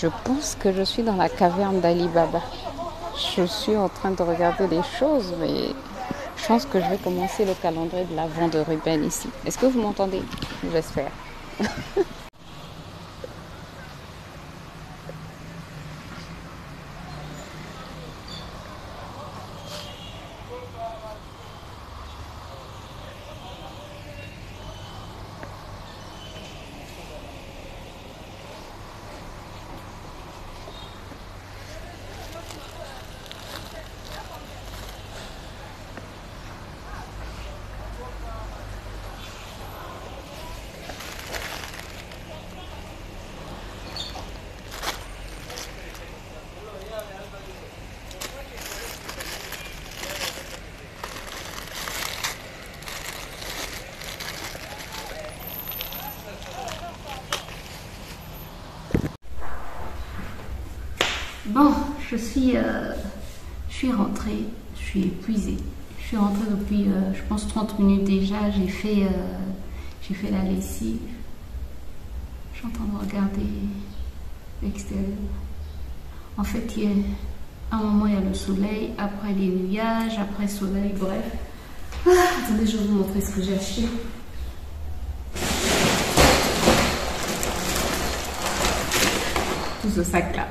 Je pense que je suis dans la caverne d'Ali Baba. Je suis en train de regarder les choses, mais je pense que je vais commencer le calendrier de l'Avent de Ruben ici. Est-ce que vous m'entendez? J'espère. Bon, je suis rentrée, je suis épuisée. Je suis rentrée depuis, je pense, 30 minutes déjà. J'ai fait la lessive. Je suis en train de regarder l'extérieur. En fait, à un moment, il y a le soleil, après les nuages, après le soleil, bref. Attendez, je vais vous montrer ce que j'ai acheté. Tout ce sac-là.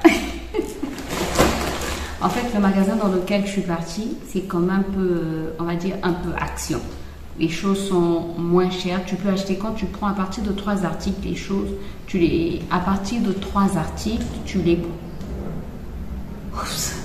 En fait, le magasin dans lequel je suis partie, c'est comme un peu, on va dire, un peu action. Les choses sont moins chères. Tu peux acheter quand tu prends à partir de 3 articles les choses. À partir de 3 articles, tu les... Oups.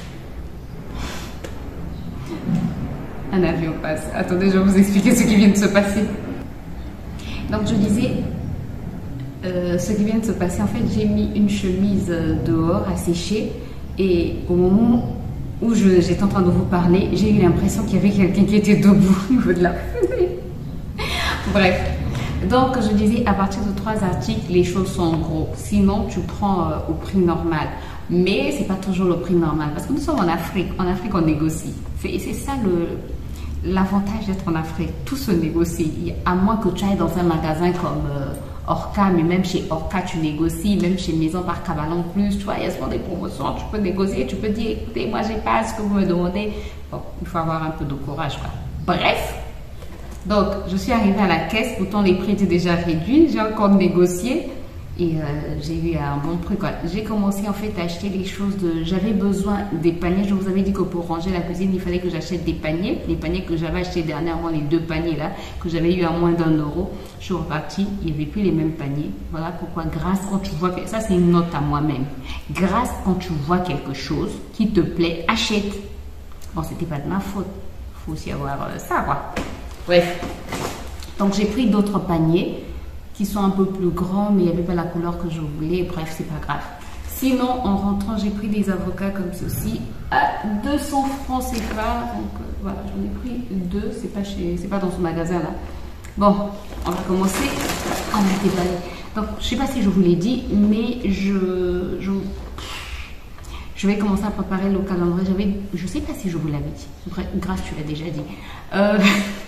Un avion passe. Attendez, je vais vous expliquer ce qui vient de se passer. Donc, je disais, ce qui vient de se passer, en fait, j'ai mis une chemise dehors à sécher. Et au moment où j'étais en train de vous parler, j'ai eu l'impression qu'il y avait quelqu'un qui était debout au niveau de la fenêtre. Bref, donc je disais, à partir de 3 articles, les choses sont en gros. Sinon, tu prends au prix normal. Mais ce n'est pas toujours le prix normal. Parce que nous sommes en Afrique. En Afrique, on négocie. C'est ça l'avantage d'être en Afrique. Tout se négocie. À moins que tu ailles dans un magasin comme... Orca, mais même chez Orca, tu négocies, même chez Maison par Cabalon Plus, tu vois, il y a souvent des promotions, tu peux négocier, tu peux dire, écoutez, moi, j'ai pas ce que vous me demandez. Bon, il faut avoir un peu de courage, quoi. Bref, donc, je suis arrivée à la caisse, pourtant les prix étaient déjà réduits, j'ai encore négocié et j'ai eu un bon prix, quoi. J'ai commencé, en fait, à acheter les choses j'avais besoin des paniers. Je vous avais dit que pour ranger la cuisine, il fallait que j'achète des paniers. Les paniers que j'avais achetés dernièrement, les 2 paniers là, que j'avais eu à moins d'1 euro. Je suis repartie, il n'y avait plus les mêmes paniers. Voilà pourquoi, grâce quand tu vois... Ça, c'est une note à moi-même. Grâce quand tu vois quelque chose qui te plaît, achète. Bon, c'était pas de ma faute. Il faut aussi avoir ça, quoi. Bref. Donc, j'ai pris d'autres paniers qui sont un peu plus grands, mais il n'y avait pas la couleur que je voulais. Bref, c'est pas grave. Sinon, en rentrant, j'ai pris des avocats comme ceci à 200 francs CFA. Donc, voilà, j'en ai pris 2. C'est pas dans ce magasin-là. Bon, on va commencer à la déballer. Donc, je ne sais pas si je vous l'ai dit, mais je vais commencer à préparer le calendrier. Je ne sais pas si je vous l'avais dit. Bref, grâce, tu l'as déjà dit.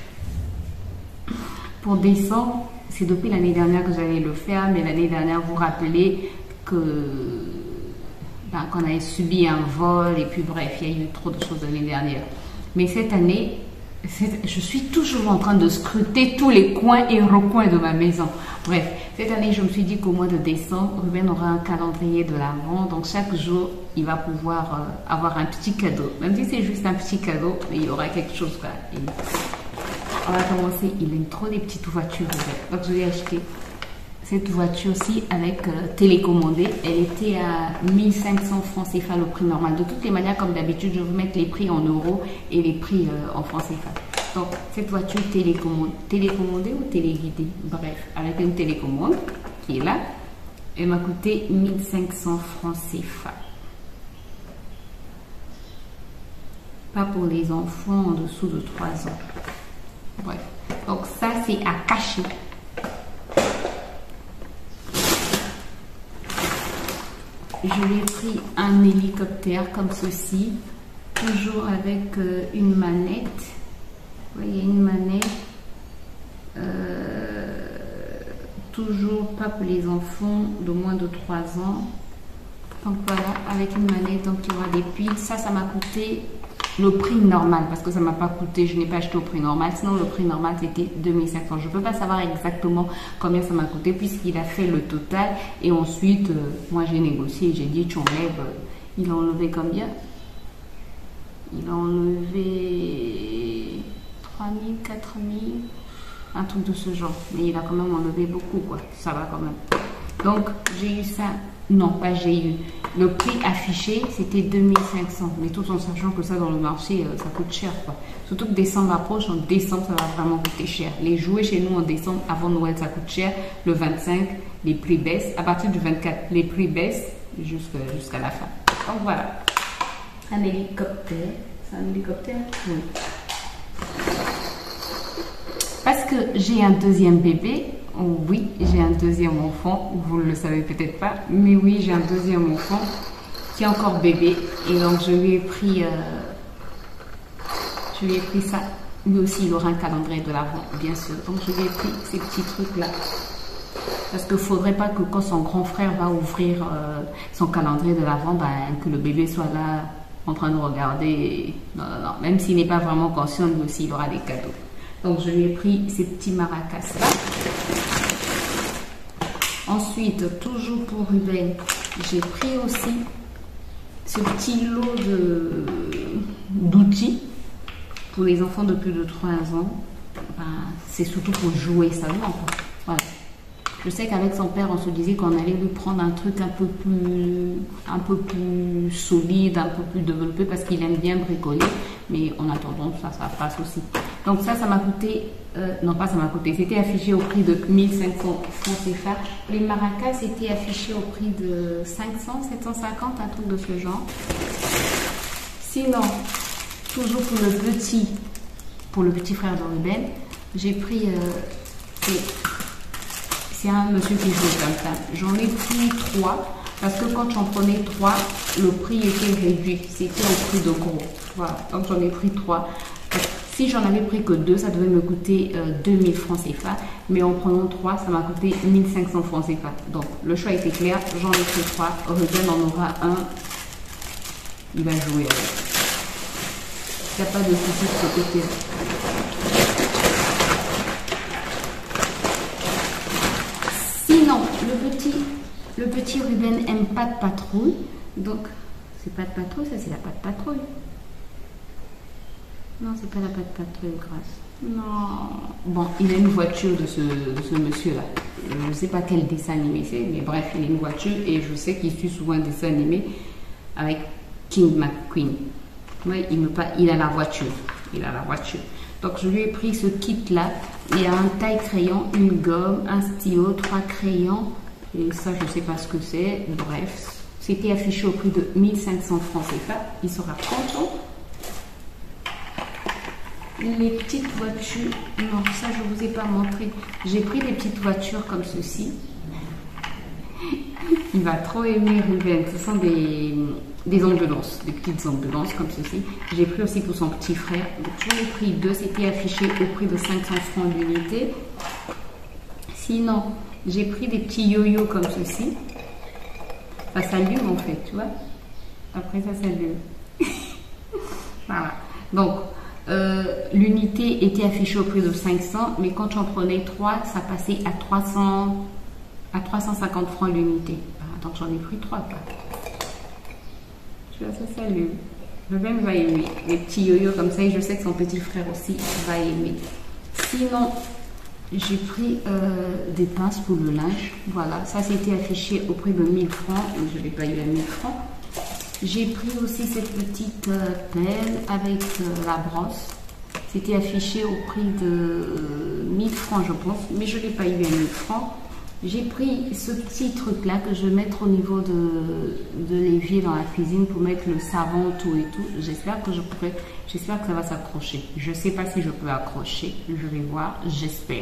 Pour décembre, c'est depuis l'année dernière que j'allais le faire, mais l'année dernière, vous vous rappelez qu'on avait subi un vol et puis bref, il y a eu trop de choses l'année dernière. Mais cette année, je suis toujours en train de scruter tous les coins et recoins de ma maison. Bref, cette année, je me suis dit qu'au mois de décembre, Ruben aura un calendrier de l'Avent. Donc, chaque jour, il va pouvoir avoir un petit cadeau. Même si c'est juste un petit cadeau, mais il y aura quelque chose, quoi. Et on va commencer. Il aime trop les petites voitures, Ruben. Donc, je vais acheter cette voiture-ci avec télécommandée. Elle était à 1500 francs CFA, le prix normal. De toutes les manières, comme d'habitude, je vais vous mettre les prix en euros et les prix en francs CFA. Donc, cette voiture télécommandée ou téléguidée, bref, avec une télécommande qui est là, elle m'a coûté 1500 francs CFA. Pas pour les enfants en dessous de 3 ans. Bref, donc ça, c'est à cacher. Je lui ai pris un hélicoptère comme ceci, toujours avec une manette. Vous voyez, une manette. Toujours pas pour les enfants de moins de 3 ans. Donc voilà, avec une manette, donc il y aura des piles. Ça m'a coûté le prix normal, parce que ça m'a pas coûté, je n'ai pas acheté au prix normal, sinon le prix normal c'était 2500. Je peux pas savoir exactement combien ça m'a coûté puisqu'il a fait le total et ensuite moi j'ai négocié, j'ai dit tu enlèves, il a enlevé combien? Il a enlevé 3000, 4000, un truc de ce genre, mais il a quand même enlevé beaucoup quoi, ça va quand même. Donc j'ai eu ça. Non, pas j'ai eu. Le prix affiché, c'était 2500. Mais tout en sachant que ça, dans le marché, ça coûte cher, quoi. Surtout que décembre approche. En décembre, ça va vraiment coûter cher. Les jouets chez nous en décembre, avant Noël, ça coûte cher. Le 25, les prix baissent. À partir du 24, les prix baissent jusqu'à la fin. Donc voilà. Un hélicoptère. C'est un hélicoptère? Oui. Parce que j'ai un deuxième bébé. Oh oui, j'ai un deuxième enfant, vous ne le savez peut-être pas, mais oui, j'ai un deuxième enfant qui est encore bébé. Et donc, je lui ai pris ça. Lui aussi, il aura un calendrier de l'Avent, bien sûr. Donc, je lui ai pris ces petits trucs-là. Parce qu'il ne faudrait pas que quand son grand frère va ouvrir son calendrier de l'Avent, ben, que le bébé soit là en train de regarder. Non, non, non. Même s'il n'est pas vraiment conscient, lui aussi, il aura des cadeaux. Donc, je lui ai pris ces petits maracas-là. Ensuite, toujours pour Ruben, j'ai pris aussi ce petit lot d'outils pour les enfants de plus de 3 ans. Ben, c'est surtout pour jouer seulement. Voilà. Je sais qu'avec son père, on se disait qu'on allait lui prendre un truc un peu plus solide, un peu plus développé parce qu'il aime bien bricoler. Mais en attendant, ça passe aussi. Donc ça m'a coûté, non pas ça m'a coûté, c'était affiché au prix de 1500 francs CFA. Les maracas c'était affiché au prix de 500, 750, un truc de ce genre. Sinon, toujours pour le petit frère de Ruben, j'ai pris, c'est un monsieur qui joue comme ça. J'en ai pris 3 parce que quand j'en prenais 3, le prix était réduit, c'était au prix de gros. Voilà, donc j'en ai pris 3. Si j'en avais pris que 2, ça devait me coûter 2000 francs CFA. Mais en prenant 3, ça m'a coûté 1500 francs CFA. Donc, le choix était clair. J'en ai pris 3. Ruben en aura un. Il va jouer avec. Il n'y a pas de souci de ce côté-là. Sinon, le petit Ruben aime pas de patrouille. Donc, c'est pas de patrouille, ça c'est la patte patrouille. Non, c'est pas la patte patrouille, grâce. Non. Bon, il a une voiture de ce monsieur-là. Je ne sais pas quel dessin animé c'est, mais bref, il a une voiture et je sais qu'il suit souvent un dessin animé avec King McQueen. Oui, il a la voiture. Il a la voiture. Donc, je lui ai pris ce kit-là. Il y a un taille-crayon, une gomme, un stylo, 3 crayons. Et ça, je ne sais pas ce que c'est. Bref, c'était affiché au prix de 1500 francs CFA. Il sera content. Les petites voitures, non, ça je vous ai pas montré. J'ai pris des petites voitures comme ceci. Il va trop aimer Ruben. Ce sont des ambulances, des petites ambulances comme ceci. J'ai pris aussi pour son petit frère. Donc j'en ai pris 2, c'était affiché au prix de 500 francs l'unité. Sinon, j'ai pris des petits yo-yo comme ceci. Ça s'allume en fait, tu vois. Après ça s'allume. Voilà. Donc, l'unité était affichée au prix de 500, mais quand j'en prenais 3, ça passait à 350 francs l'unité. Donc j'en ai pris 3. Tu vois, ça s'allume. Ruben va aimer les petits yo-yo comme ça et je sais que son petit frère aussi va aimer. Sinon, j'ai pris des pinces pour le linge. Voilà, ça c'était affiché au prix de 1000 francs, mais je ne l'ai pas eu à 1000 francs. J'ai pris aussi cette petite pelle avec la brosse. C'était affiché au prix de 1000 francs, je pense, mais je ne l'ai pas eu à 1000 francs. J'ai pris ce petit truc-là que je vais mettre au niveau de l'évier dans la cuisine pour mettre le savon, tout et tout. J'espère que ça va s'accrocher. Je ne sais pas si je peux accrocher, je vais voir, j'espère.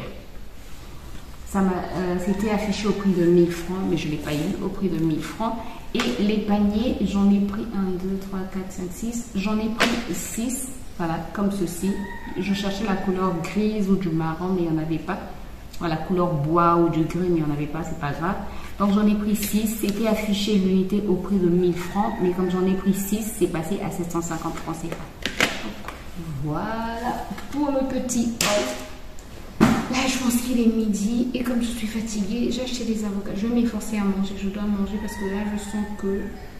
C'était affiché au prix de 1000 francs, mais je ne l'ai pas eu au prix de 1000 francs. Et les paniers, j'en ai pris 1, 2, 3, 4, 5, 6. J'en ai pris 6, voilà, comme ceci. Je cherchais la couleur grise ou du marron, mais il n'y en avait pas. la couleur bois ou du gris, mais il n'y en avait pas, c'est pas grave. Donc j'en ai pris 6, c'était affiché l'unité au prix de 1000 francs, mais comme j'en ai pris 6, c'est passé à 750 francs CFA. Voilà pour le petit haut. Là je pense qu'il est midi et comme je suis fatiguée, j'ai acheté des avocats. Je vais m'efforcer à manger, je dois manger parce que là je sens que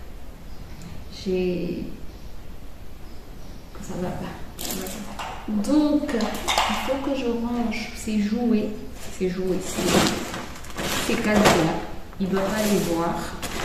ça va pas. Donc il faut que je range ces jouets, ces cadeaux là. Il doit pas les voir.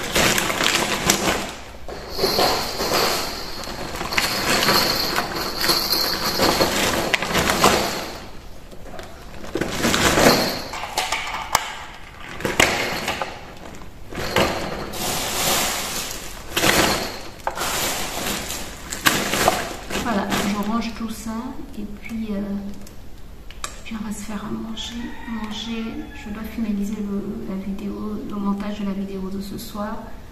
Voilà, je range tout ça et puis on va se faire à manger. Je dois finaliser la vidéo, le montage de la vidéo de ce soir.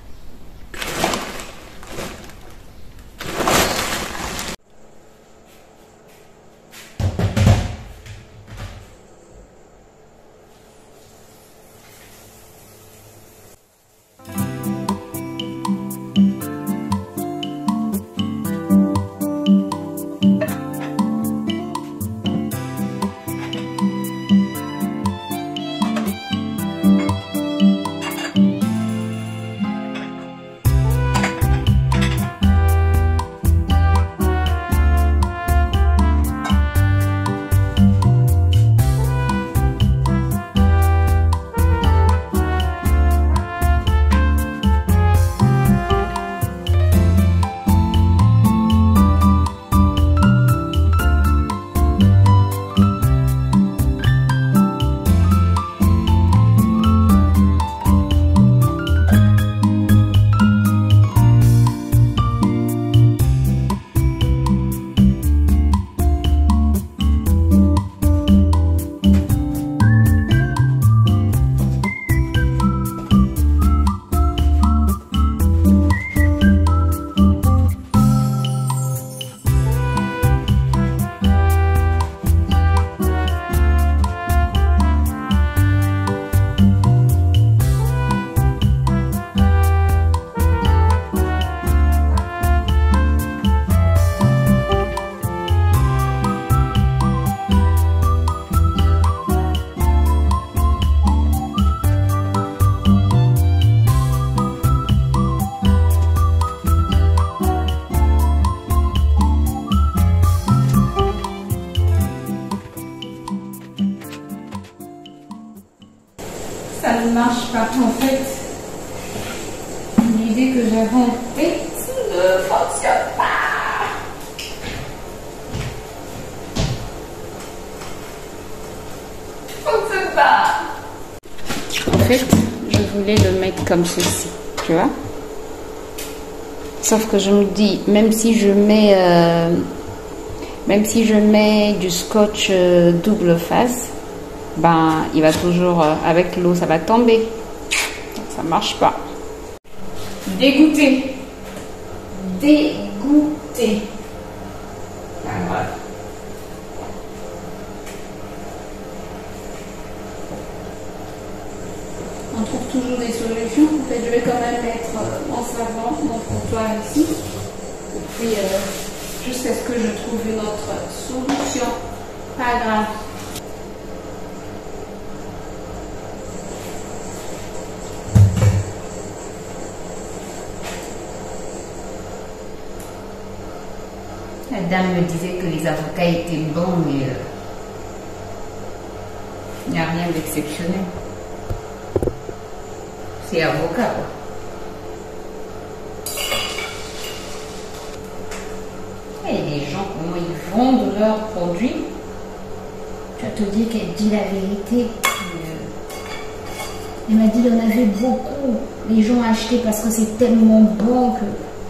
Ça ne marche pas en fait. L'idée que j'avais en tête ne fonctionne pas. Fonctionne pas. En fait, je voulais le mettre comme ceci, tu vois. Sauf que je me dis, même si je mets du scotch double face, ben il va toujours avec l'eau ça va tomber, donc ça marche pas. Dégoûté. Voilà. On trouve toujours des solutions. En fait, je vais quand même mettre mon savon, mon comptoir ici, et puis jusqu'à ce que je trouve une autre solution. Pas grave. La dame me disait que les avocats étaient bons, mais il n'y a rien d'exceptionnel. C'est avocat, quoi. Et les gens, comment ils vendent leurs produits. Tu vas te dire qu'elle dit la vérité. Elle m'a dit qu'il y en avait beaucoup. Les gens achetaient parce que c'est tellement bon que...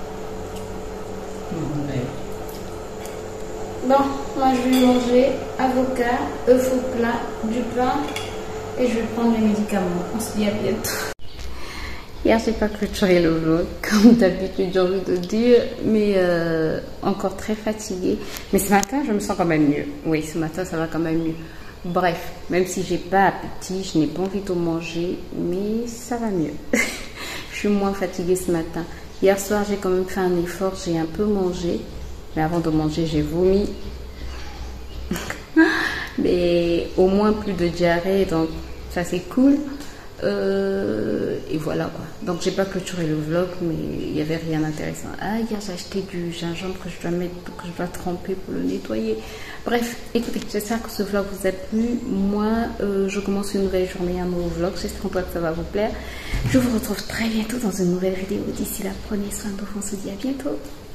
Bon, moi je vais manger avocat, œufs au plat, du pain et je vais prendre les médicaments. On se dit à bientôt. Hier, j'ai pas clôturé le vlog, comme d'habitude, j'ai envie de dire, mais encore très fatiguée. Mais ce matin, je me sens quand même mieux. Oui, ce matin, ça va quand même mieux. Bref, même si j'ai pas appétit, je n'ai pas envie de manger, mais ça va mieux. Je suis moins fatiguée ce matin. Hier soir, j'ai quand même fait un effort, j'ai un peu mangé. Mais avant de manger, j'ai vomi. Mais au moins plus de diarrhée, donc ça c'est cool. Et voilà quoi. Donc j'ai pas clôturé le vlog, mais il n'y avait rien d'intéressant. Ah, hier j'ai acheté du gingembre que je dois tremper pour le nettoyer. Bref, écoutez, j'espère que ce vlog vous a plu. Moi, je commence une nouvelle journée, un nouveau vlog. J'espère que ça va vous plaire. Je vous retrouve très bientôt dans une nouvelle vidéo. D'ici là, prenez soin de vous. On se dit à bientôt.